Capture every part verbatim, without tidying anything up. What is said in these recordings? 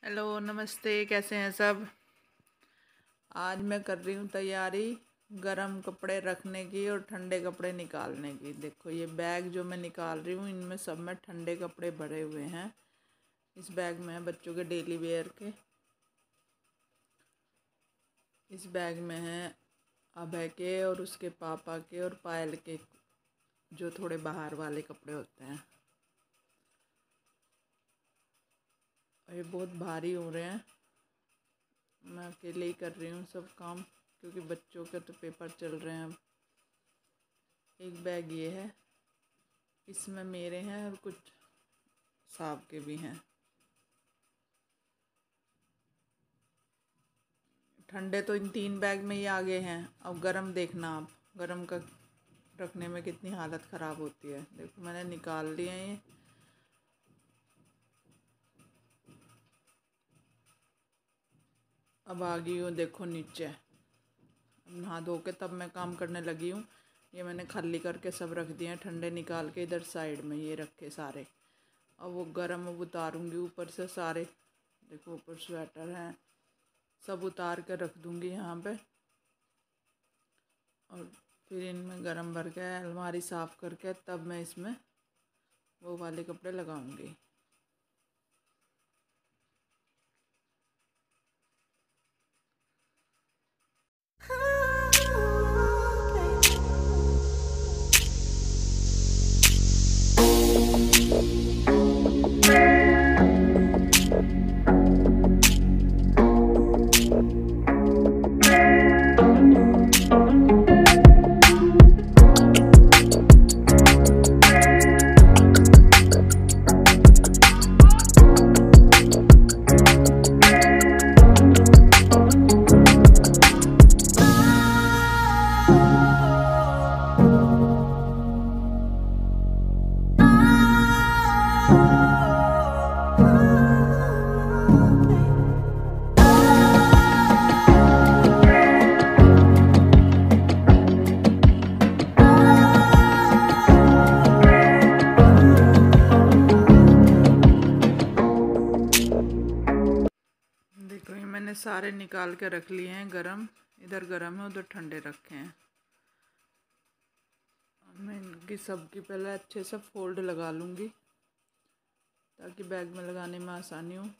Hello नमस्ते, कैसे हैं सब। आज मैं कर रही हूँ तैयारी गरम कपड़े रखने की और ठंडे कपड़े निकालने की। देखो ये बैग जो मैं निकाल रही हूँ इनमें सब में ठंडे कपड़े भरे हुए हैं। इस बैग में है बच्चों के डेली वेयर के। इस बैग में है अभय के और उसके पापा के और पायल के, जो थोड़े बाहर वाले कपड़े होते हैं। और ये बहुत भारी हो रहे हैं, मैं अकेले ही कर रही हूँ सब काम, क्योंकि बच्चों के तो पेपर चल रहे हैं अब। एक बैग ये है, इसमें मेरे हैं और कुछ साहब के भी हैं। ठंडे तो इन तीन बैग में ही आगे हैं। अब गरम देखना आप, गरम का रखने में कितनी हालत ख़राब होती है। देखो मैंने निकाल लिए हैं ये। अब आ गई हूँ देखो नीचे। अब नहा धो के तब मैं काम करने लगी हूँ। ये मैंने खाली करके सब रख दिए हैं, ठंडे निकाल के इधर साइड में ये रखे सारे। अब वो गरम अब उतारूँगी ऊपर से सारे। देखो ऊपर स्वेटर हैं, सब उतार कर रख दूँगी यहाँ पे। और फिर इनमें गरम भर के अलमारी साफ़ करके तब मैं इसमें वो वाले कपड़े लगाऊंगी। देखो ये मैंने सारे निकाल के रख लिए हैं गरम। इधर गरम है, उधर ठंडे रखे हैं। मैं इनकी सबकी पहले अच्छे से फोल्ड लगा लूँगी ताकि बैग में लगाने में आसानी हो।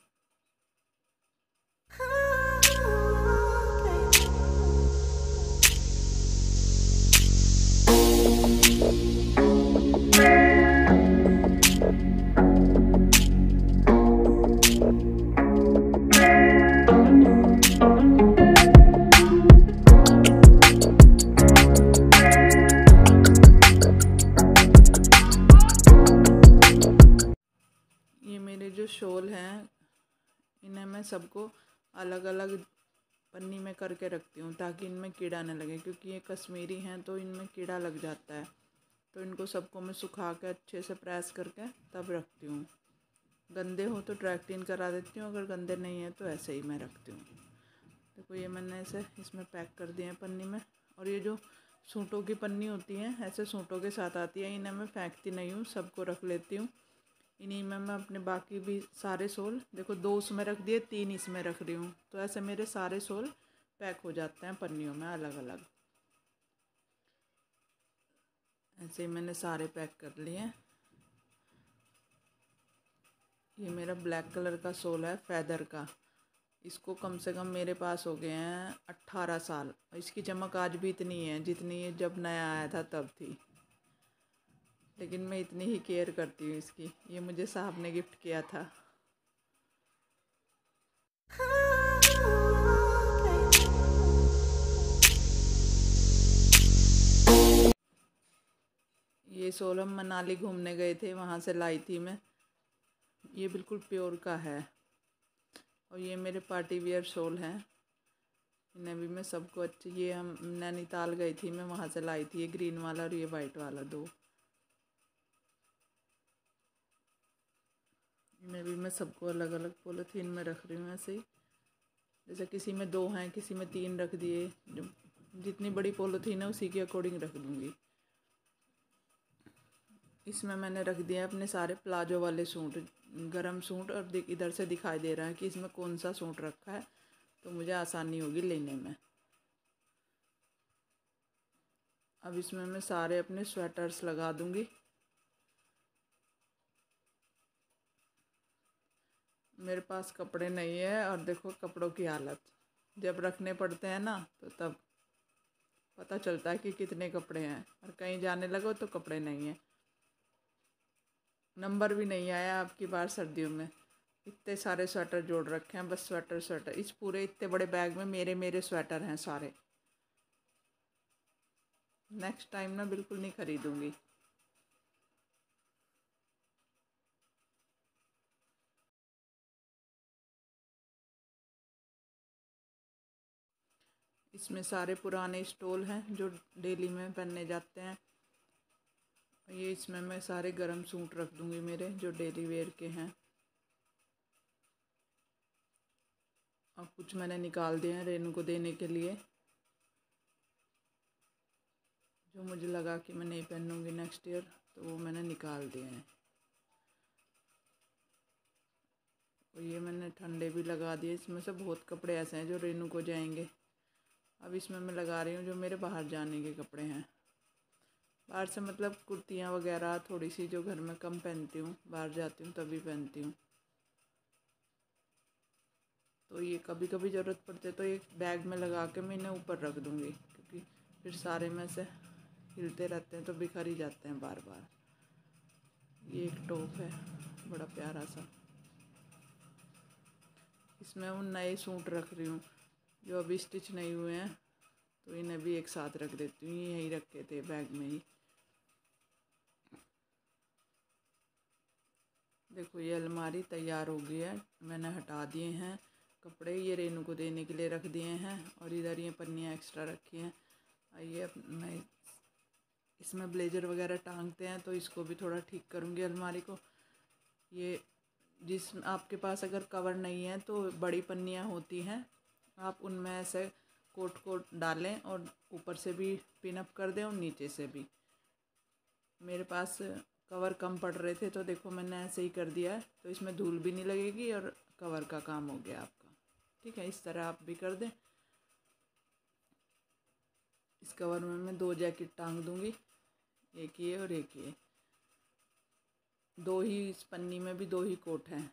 ये मेरे जो शॉल हैं इन्हें मैं सबको अलग अलग पन्नी में करके रखती हूँ ताकि इनमें कीड़ा न लगे, क्योंकि ये कश्मीरी हैं तो इनमें कीड़ा लग जाता है। तो इनको सबको मैं सुखा के अच्छे से प्रेस करके तब रखती हूँ। गंदे हो तो ड्राई क्लीन करा देती हूँ, अगर गंदे नहीं है तो ऐसे ही मैं रखती हूँ। देखो ये मैंने ऐसे इसमें पैक कर दिए हैं पन्नी में। और ये जो सूटों की पन्नी होती है ऐसे सूटों के साथ आती है, इन्हें मैं फेंकती नहीं हूँ, सबको रख लेती हूँ। इन्हीं में मैं अपने बाकी भी सारे सोल, देखो दो उसमें रख दिए, तीन इसमें रख रही हूँ, तो ऐसे मेरे सारे सोल पैक हो जाते हैं पन्नियों में अलग अलग। ऐसे ही मैंने सारे पैक कर लिए हैं। ये मेरा ब्लैक कलर का सोल है फैदर का। इसको कम से कम मेरे पास हो गए हैं अट्ठारह साल। इसकी चमक आज भी इतनी है जितनी ये जब नया आया था तब थी, लेकिन मैं इतनी ही केयर करती हूँ इसकी। ये मुझे साहब ने गिफ्ट किया था। ये सोल हम मनाली घूमने गए थे, वहाँ से लाई थी मैं। ये बिल्कुल प्योर का है। और ये मेरे पार्टी वियर शॉल हैं, इन्हें भी मैं सबको अच्छे, ये हम नैनीताल गई थी मैं, वहाँ से लाई थी। ये ग्रीन वाला और ये वाइट वाला दो। इन्हें भी मैं सबको अलग अलग पॉलीथीन में रख रही हूँ ऐसे ही। जैसे किसी में दो हैं, किसी में तीन रख दिए। जो जितनी बड़ी पॉलीथीन है उसी के अकॉर्डिंग रख दूँगी। इसमें मैंने रख दिया अपने सारे प्लाजो वाले सूट, गरम सूट, और इधर से दिखाई दे रहा है कि इसमें कौन सा सूट रखा है, तो मुझे आसानी होगी लेने में। अब इसमें मैं सारे अपने स्वेटर्स लगा दूंगी। मेरे पास कपड़े नहीं है, और देखो कपड़ों की हालत, जब रखने पड़ते हैं ना तो तब पता चलता है कि कितने कपड़े हैं, और कहीं जाने लगो तो कपड़े नहीं हैं। नंबर भी नहीं आया आपकी बार सर्दियों में, इतने सारे स्वेटर जोड़ रखे हैं, बस स्वेटर स्वेटर। इस पूरे इतने बड़े बैग में मेरे मेरे स्वेटर हैं सारे। नेक्स्ट टाइम ना बिल्कुल नहीं खरीदूंगी। इसमें सारे पुराने स्टोल हैं जो डेली में पहनने जाते हैं। ये इसमें मैं सारे गरम सूट रख दूंगी मेरे, जो डेली वेयर के हैं। और कुछ मैंने निकाल दिए हैं रेनू को देने के लिए, जो मुझे लगा कि मैं नहीं पहनूंगी नेक्स्ट ईयर, तो वो मैंने निकाल दिए हैं। और ये मैंने ठंडे भी लगा दिए। इसमें से बहुत कपड़े ऐसे हैं जो रेनू को जाएंगे। अब इसमें मैं लगा रही हूँ जो मेरे बाहर जाने के कपड़े हैं। बाहर से मतलब कुर्तियाँ वगैरह थोड़ी सी जो घर में कम पहनती हूँ, बाहर जाती हूँ तभी पहनती हूँ। तो ये कभी कभी ज़रूरत पड़ती है तो एक बैग में लगा के मैं इन्हें ऊपर रख दूँगी, क्योंकि फिर सारे में से हिलते रहते हैं तो बिखर ही जाते हैं बार बार। ये एक टॉप है बड़ा प्यारा सा, इसमें उन नए सूट रख रही हूँ जो अभी स्टिच नहीं हुए हैं, तो इन्हें भी एक साथ रख देती हूँ। यहीं रखे थे बैग में ही। देखो ये अलमारी तैयार हो गई है, मैंने हटा दिए हैं कपड़े, ये रेनू को देने के लिए रख दिए हैं। और इधर ये पन्नियाँ एक्स्ट्रा रखी हैं। आइए मैं इसमें ब्लेजर वगैरह टांगते हैं, तो इसको भी थोड़ा ठीक करूँगी अलमारी को। ये जिस आपके पास अगर कवर नहीं है तो बड़ी पन्नियाँ होती हैं, आप उनमें ऐसे कोट कोट डालें और ऊपर से भी पिन अप कर दें और नीचे से भी। मेरे पास कवर कम पड़ रहे थे तो देखो मैंने ऐसे ही कर दिया है, तो इसमें धूल भी नहीं लगेगी और कवर का काम हो गया आपका। ठीक है, इस तरह आप भी कर दें। इस कवर में मैं दो जैकेट टांग दूंगी, एक ये और एक ये। दो ही, इस पन्नी में भी दो ही कोट हैं।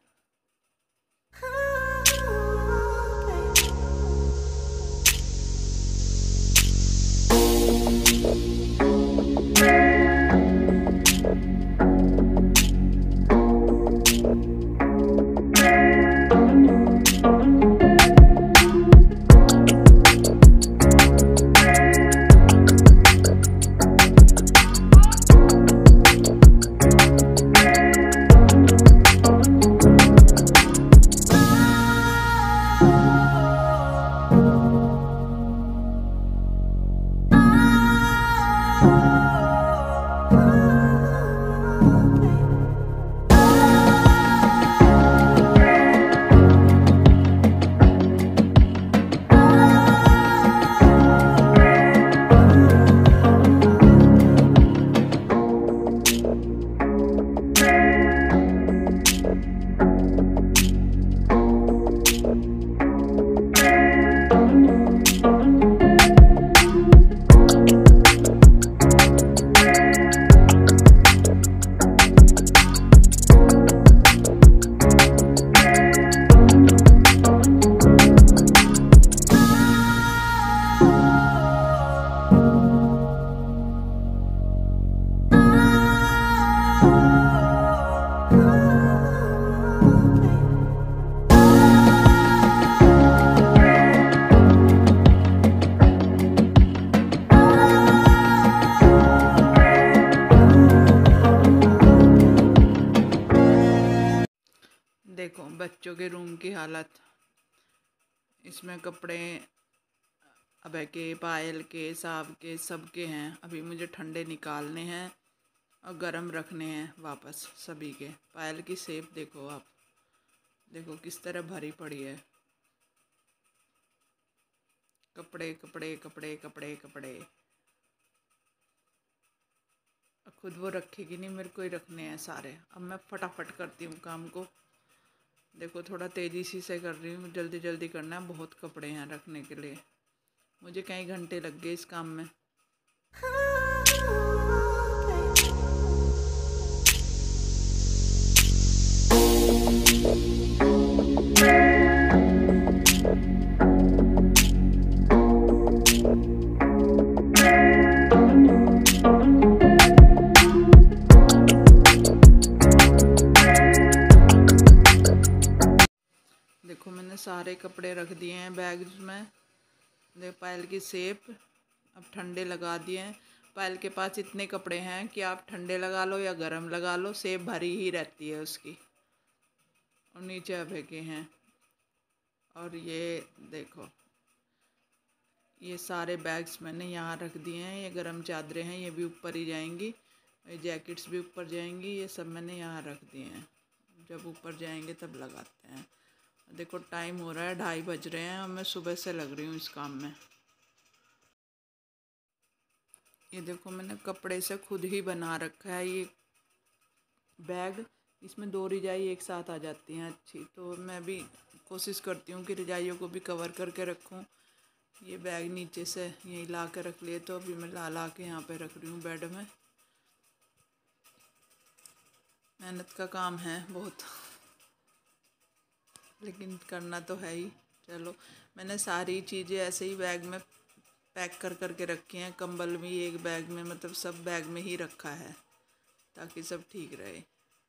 देखो बच्चों के रूम की हालत, इसमें कपड़े अबे के, पायल के, साब के, सब के हैं। अभी मुझे ठंडे निकालने हैं और गरम रखने हैं वापस सभी के। पायल की शेप देखो आप, देखो किस तरह भरी पड़ी है। कपड़े कपड़े कपड़े कपड़े कपड़े। खुद वो रखेगी नहीं, मेरे को ही रखने हैं सारे। अब मैं फटाफट करती हूँ काम को। देखो थोड़ा तेज़ी सी से कर रही हूँ, जल्दी जल्दी करना है, बहुत कपड़े हैं रखने के लिए। मुझे कई घंटे लग गए इस काम में। देखो मैंने सारे कपड़े रख दिए हैं बैग्स में। देखो पायल की शेप अब ठंडे लगा दिए हैं। पायल के पास इतने कपड़े हैं कि आप ठंडे लगा लो या गरम लगा लो, शेप भरी ही रहती है उसकी। और नीचे अभे के हैं। और ये देखो ये सारे बैग्स मैंने यहाँ रख दिए हैं। ये गरम चादरें हैं, ये भी ऊपर ही जाएंगी। ये जैकेट्स भी ऊपर जाएंगी। ये सब मैंने यहाँ रख दिए हैं, जब ऊपर जाएंगे तब लगाते हैं। देखो टाइम हो रहा है, ढाई बज रहे हैं और मैं सुबह से लग रही हूँ इस काम में। ये देखो मैंने कपड़े से खुद ही बना रखा है ये बैग। इसमें दो रजाई एक साथ आ जाती हैं अच्छी, तो मैं भी कोशिश करती हूँ कि रजाइयों को भी कवर करके रखूँ। ये बैग नीचे से यहीं ला के रख लिए, तो अभी मैं ला ला के यहाँ पे रख रही हूँ बेड में। मेहनत का काम है बहुत, लेकिन करना तो है ही। चलो मैंने सारी चीज़ें ऐसे ही बैग में पैक कर कर के रखी हैं। कंबल भी एक बैग में, मतलब सब बैग में ही रखा है ताकि सब ठीक रहे।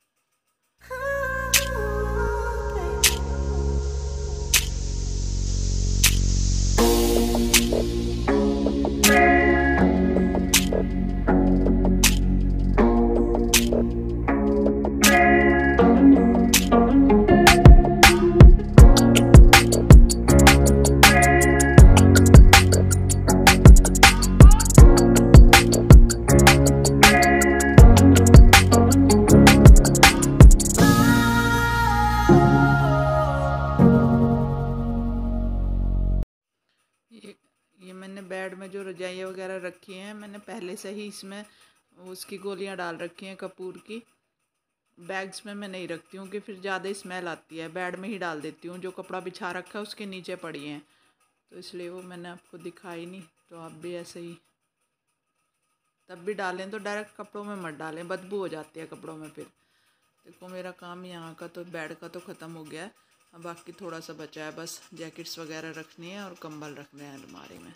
ये ये मैंने बेड में जो रजाइयाँ वगैरह रखी हैं, मैंने पहले से ही इसमें उसकी गोलियां डाल रखी हैं कपूर की। बैग्स में मैं नहीं रखती हूँ कि फिर ज़्यादा स्मेल आती है। बेड में ही डाल देती हूँ, जो कपड़ा बिछा रखा है उसके नीचे पड़ी हैं, तो इसलिए वो मैंने आपको दिखाई नहीं। तो आप भी ऐसे ही तब भी डालें तो डायरेक्ट कपड़ों में मत डालें, बदबू हो जाती है कपड़ों में फिर। देखो मेरा काम यहाँ का तो बेड का तो ख़त्म हो गया है। अब बाकी थोड़ा सा बचा है, बस जैकेट्स वगैरह रखनी है और कंबल रखने हैं अलमारी में।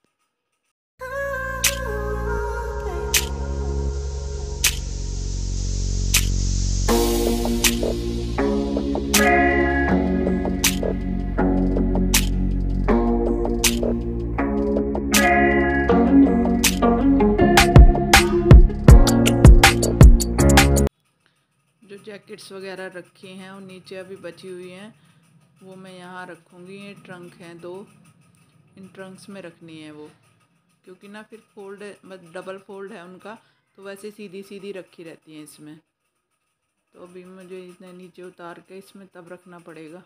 जो जैकेट्स वगैरह रखी हैं और नीचे अभी बची हुई हैं वो मैं यहाँ रखूँगी। ये ट्रंक हैं दो, इन ट्रंक्स में रखनी है वो, क्योंकि ना फिर फोल्ड मतलब डबल फोल्ड है उनका, तो वैसे सीधी सीधी रखी रहती हैं इसमें। तो अभी मुझे इतने नीचे उतार के इसमें तब रखना पड़ेगा।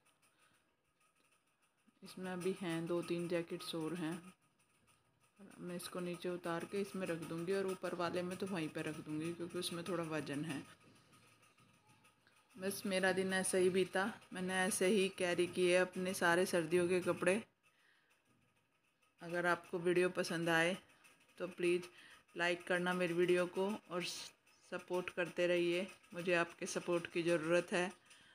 इसमें अभी हैं दो तीन जैकेट्स और हैं, मैं इसको नीचे उतार के इसमें रख दूँगी और ऊपर वाले में तो वहीं पर रख दूँगी क्योंकि उसमें थोड़ा वजन है। बस मेरा दिन ऐसा ही बीता। मैंने ऐसे ही कैरी किए अपने सारे सर्दियों के कपड़े। अगर आपको वीडियो पसंद आए तो प्लीज़ लाइक करना मेरी वीडियो को और सपोर्ट करते रहिए। मुझे आपके सपोर्ट की ज़रूरत है।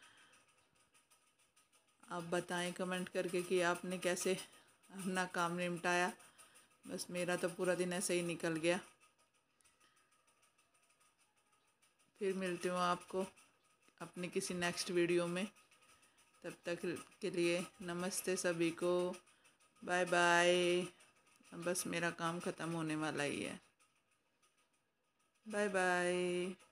आप बताएं कमेंट करके कि आपने कैसे अपना काम निपटाया। बस मेरा तो पूरा दिन ऐसे ही निकल गया। फिर मिलती हूँ आपको अपनी किसी नेक्स्ट वीडियो में। तब तक के लिए नमस्ते सभी को, बाय बाय। बस मेरा काम ख़त्म होने वाला ही है। Bye bye.